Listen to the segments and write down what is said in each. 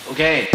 Okay.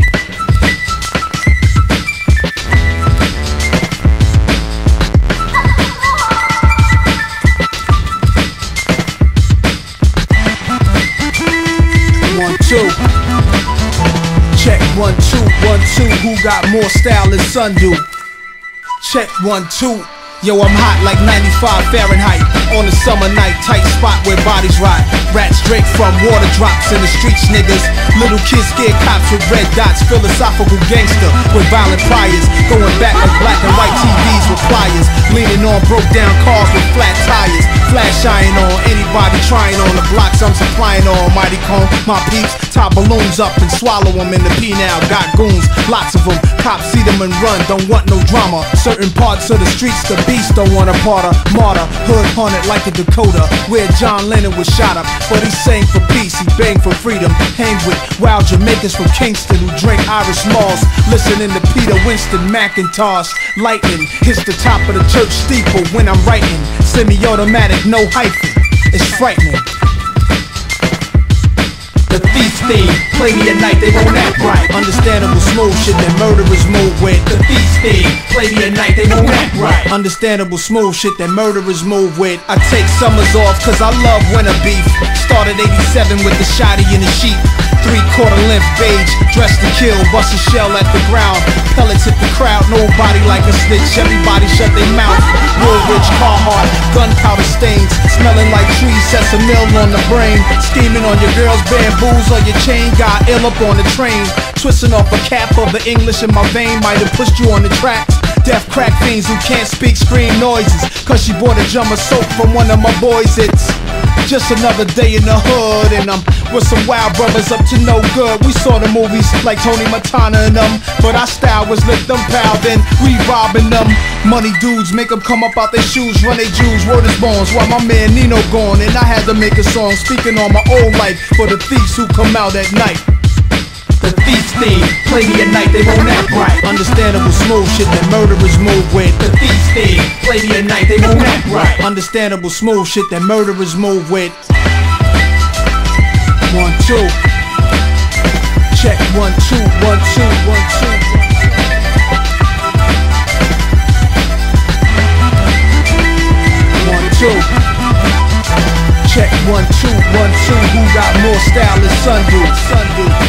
One, two. Check 1 2 1 2. Who got more style than Sun do? Check 1 2. Yo, I'm hot like 95 Fahrenheit on a summer night, tight spot where bodies rot. Rats drink from water drops in the streets, niggas. Little kids scared cops with red dots. Philosophical gangster with violent priors. Going back like black and white TVs with pliers. Leaning on broke down cars with flat tires. Flash iron on anybody trying on the blocks I'm supplying on. Mighty comb my peeps, tie balloons up and swallow them in the P now. Got goons, lots of them. Cops see them and run, don't want no drama. Certain parts of the streets, the beast don't want a parter. Martyr, hood haunted like a Dakota, where John Lennon was shot up. But he sang for peace, he banged for freedom. Hang with wild Jamaicans from Kingston who drink Irish Moss. Listening to Peter Winston McIntosh. Lightning hits the top of the church steeple when I'm writing. Semi-automatic, no hyphen, it's frightening. The thief theme, play me at night, they won't act right. Understandable smooth shit that murderers move with. The thief theme, play me at night, they won't act right. Understandable smooth shit that murderers move with. I take summers off cause I love winter beef. Started 87 with the shotty in the sheep. 3/4 length beige, dressed to kill, bust a shell at the ground. Pellets hit the crowd, nobody like a snitch. Everybody shut their mouth. Woolrich, Carhartt, gunpowder stains. Smelling like trees, sets a mill on the brain. Scheming on your girl's bamboos on your chain. Got ill up on the train. Twisting off a cap of the English in my vein. Might have pushed you on the tracks. Deaf crack fiends who can't speak scream noises. Cause she bought a jar of soap from one of my boys. It's just another day in the hood, and I'm with some wild brothers up to no good. We saw the movies like Tony Montana and them, but our style was let them pal, then we robbing them. Money dudes make them come up out their shoes, run they Jews, word is bones. While my man Nino gone, and I had to make a song speaking on my old life for the thieves who come out at night. The thief's theme, play me at night, they won't act right. Understandable smooth shit that murderers move with. The thief's theme, play me at night, they won't act right. Understandable smooth shit that murderers move with. 1 2. Check 1 2 1 2 1 2. 1 2. Check 1 2 1 2. Who got more style than Sun do?